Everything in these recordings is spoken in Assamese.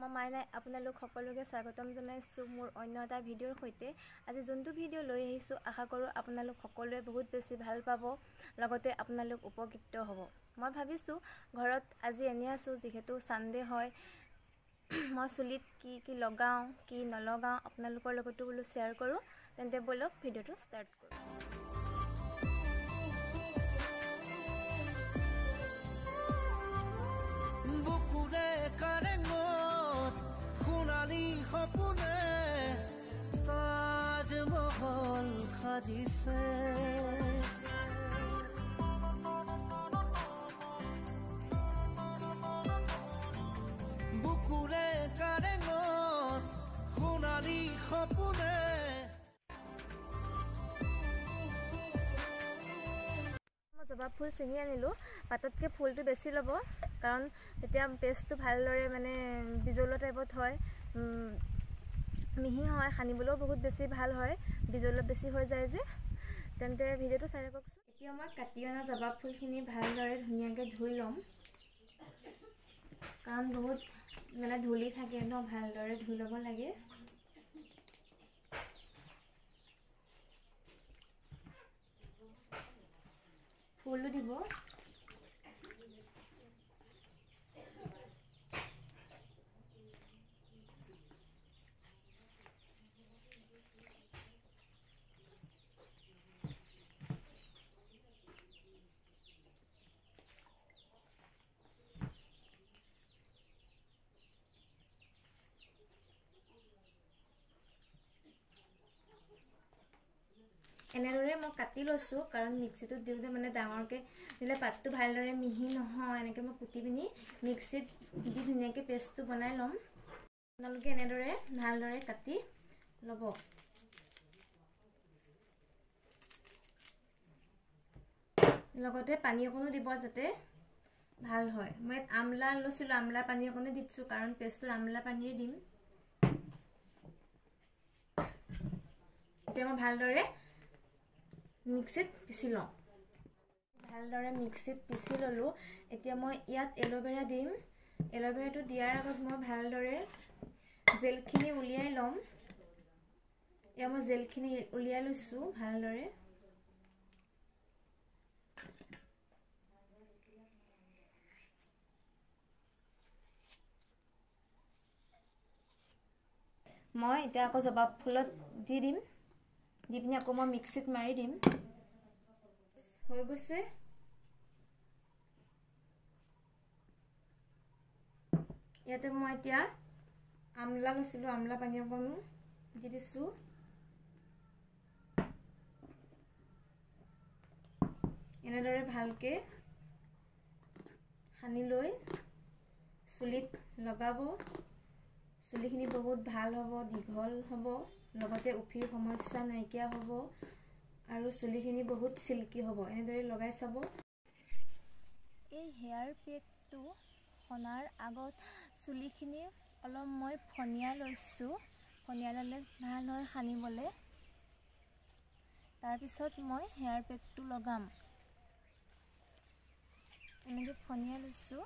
মই মাইনাই আপোনালোক সকলোকে স্বাগতম জনাইছোঁ মোৰ অন্য এটা ভিডিঅ'ৰ সৈতে। আজি যোনটো ভিডিঅ' লৈ আহিছোঁ আশা কৰোঁ আপোনালোক সকলোৱে বহুত বেছি ভাল পাব, লগতে আপোনালোক উপকৃত হ'ব। মই ভাবিছোঁ ঘৰত আজি এনে আছোঁ, যিহেতু ছানডে হয়, মই চুলিত কি লগাওঁ কি নলগাওঁ আপোনালোকৰ লগতো বোলো শ্বেয়াৰ কৰোঁ। তেন্তে বলক ভিডিঅ'টো ষ্টাৰ্ট কৰোঁ। সপোনে তাজমহল সাজিছে, বুকুৰে কাৰেঙত সোণালী সপোনে। মই জবা ফুল ছিঙি আনিলোঁ। পাততকৈ ফুলটো বেছি ল'ব, কাৰণ তেতিয়া পেষ্টটো ভালদৰে মানে বিজলুৱা টাইপত হয়, মিহি হয়, সানিবলৈও বহুত বেছি ভাল হয়, বিজলুৱা বেছি হৈ যায় যে। তেন্তে ভিডিঅ'টো চাই থাককচোন। এতিয়া মই কাটি অনা জবা ফুলখিনি ভালদৰে ধুনীয়াকৈ ধুই ল'ম, কাৰণ বহুত মানে ধূলি থাকে ন, ভালদৰে ধুই ল'ব লাগে। ফুলো দিব। এনেদৰে মই কাটি লৈছোঁ, কাৰণ মিক্সিটোত দিওঁতে মানে ডাঙৰকৈ দিলে পাতটো ভালদৰে মিহি নহয়। এনেকৈ মই কুটি পিনি মিক্সিত দি ধুনীয়াকৈ পেষ্টটো বনাই ল'ম। আপোনালোকে এনেদৰে ভালদৰে কাটি ল'ব। লগতে পানী অকণো দিব যাতে ভাল হয়। মই ইয়াত আমলা লৈছিলোঁ, আমলাৰ পানী অকণো দি দিছোঁ, কাৰণ পেষ্টটোত আমলা পানীৰে দিম। এতিয়া মই ভালদৰে মিক্সিত পিচি লওঁ। ভালদৰে মিক্সিত পিচি ল'লোঁ। এতিয়া মই ইয়াত এল'ভেৰা দিম। এল'ভেৰাটো দিয়াৰ আগত মই ভালদৰে জেলখিনি উলিয়াই ল'ম। এয়া মই জেলখিনি উলিয়াই লৈছোঁ ভালদৰে। মই এতিয়া আকৌ জবা ফুলত দি দিম, দি পিনি আকৌ মই মিক্সিত মাৰি দিম। হৈ গৈছে। ইয়াতে মই এতিয়া আমলা লৈছিলোঁ, আমলা পানী অকণো দি দিছোঁ। এনেদৰে ভালকৈ সানি লৈ চুলিত লগাব। চুলিখিনি বহুত ভাল হ'ব, দীঘল হ'ব, লগতে উফিৰ সমস্যা নাইকিয়া হ'ব আৰু চুলিখিনি বহুত চিল্কি হ'ব। এনেদৰে লগাই চাব। এই হেয়াৰ পেকটো সনাৰ আগত চুলিখিনি অলপ মই ফনিয়াই লৈছোঁ। ফনিয়াই ল'লে ভাল হয় সানিবলৈ। তাৰপিছত মই হেয়াৰ পেকটো লগাম। এনেকৈ ফনিয়াই লৈছোঁ।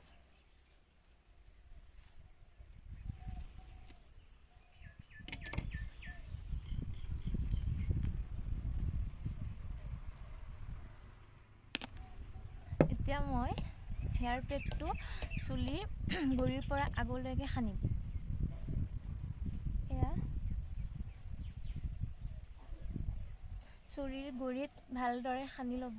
এতিয়া মই হেয়াৰ পেকটো চুলিৰ গুৰিৰ পৰা আগলৈকে সানিম। এয়া চুলিৰ গুৰিত ভালদৰে সানি ল'ব।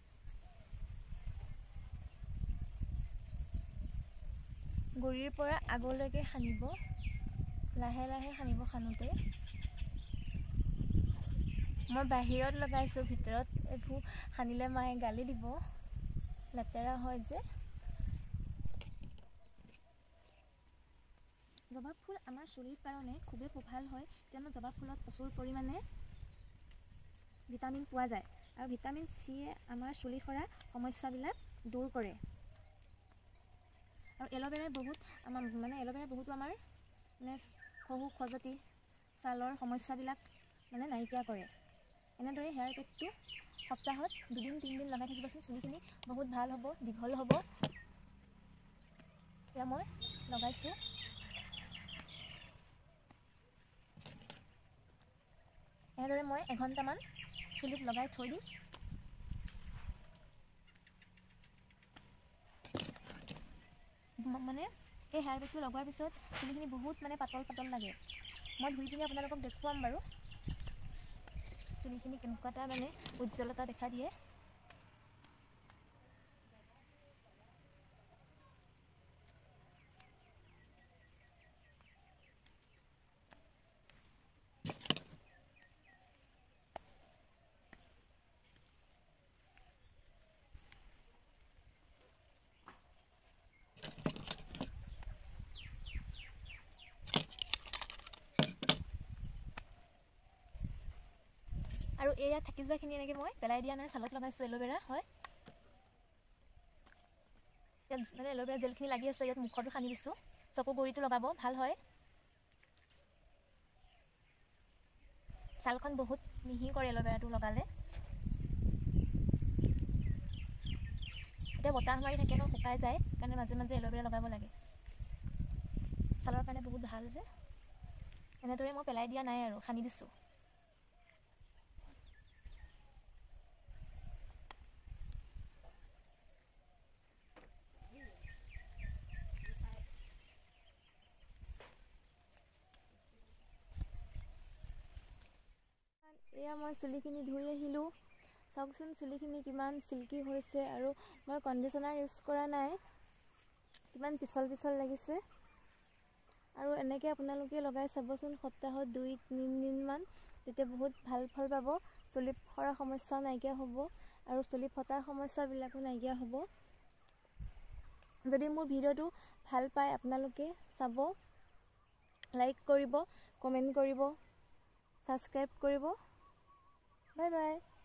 গুৰিৰ পৰা আগলৈকে সানিব, লাহে লাহে সানিব। সানোতে মই বাহিৰত লগাইছোঁ, ভিতৰত এইবোৰ সানিলে মায়ে গালি দিব, লেতেৰা হয় যে। জবা ফুল আমাৰ চুলিৰ কাৰণে খুবেই ভাল হয়, কিয়নো জবা ফুলত প্ৰচুৰ পৰিমাণে ভিটামিন পোৱা যায়, আৰু ভিটামিন চিয়ে আমাৰ চুলি সৰা সমস্যাবিলাক দূৰ কৰে। আৰু এল'ভেৰাই বহুতো আমাৰ মানে শহু খজুৱতি, ছালৰ সমস্যাবিলাক মানে নাইকিয়া কৰে। এনেদৰে হেয়াৰ পেকটো সপ্তাহত 2-3 দিন লগাই থাকিবচোন, চুলিখিনি বহুত ভাল হ'ব, দীঘল হ'ব। এতিয়া মই লগাইছোঁ। এনেদৰে মই এঘণ্টামান চুলিত লগাই থৈ দিম। মানে এই হেয়াৰ বেগটো লগোৱাৰ পিছত চুলিখিনি বহুত মানে পাতল পাতল লাগে। মই ধুই পিনি আপোনালোকক দেখুৱাম বাৰু চুলিখিনি কেনেকুৱা এটা মানে উজ্জ্বলতা দেখা দিয়ে। আৰু এয়া থাকি যোৱাখিনি এনেকৈ মই পেলাই দিয়া নাই, ছালত লগাইছোঁ এল'ভেৰা হয়। ইয়াত মানে এল'ভেৰা জেলখিনি লাগি আছে, ইয়াত মুখতো সানি দিছোঁ। চকু গুৰিটো লগাব, ভাল হয়। ছালখন বহুত মিহি কৰে এল'ভেৰাটো লগালে। এতিয়া বতাহ মাৰি থাকে ন, শুকাই যায়, সেইকাৰণে মাজে মাজে এল'ভেৰা লগাব লাগে। ছালৰ কাৰণে বহুত ভাল যে। এনেদৰে মই পেলাই দিয়া নাই আৰু সানি দিছোঁ। এয়া মই চুলিখিনি ধুই আহিলোঁ। চাওকচোন চুলিখিনি কিমান চিল্কি হৈছে, আৰু মই কণ্ডিশ্যনাৰ ইউজ কৰা নাই, কিমান পিছল পিছল লাগিছে। আৰু এনেকৈ আপোনালোকে লগাই চাবচোন সপ্তাহত 2-3 দিনমান, তেতিয়া বহুত ভাল ফল পাব। চুলি সৰা সমস্যা নাইকিয়া হ'ব আৰু চুলি ফটাৰ সমস্যাবিলাকো নাইকিয়া হ'ব। যদি মোৰ ভিডিঅ'টো ভাল পায় আপোনালোকে চাব, লাইক কৰিব, কমেণ্ট কৰিব, ছাবস্ক্ৰাইব কৰিব। Bye bye.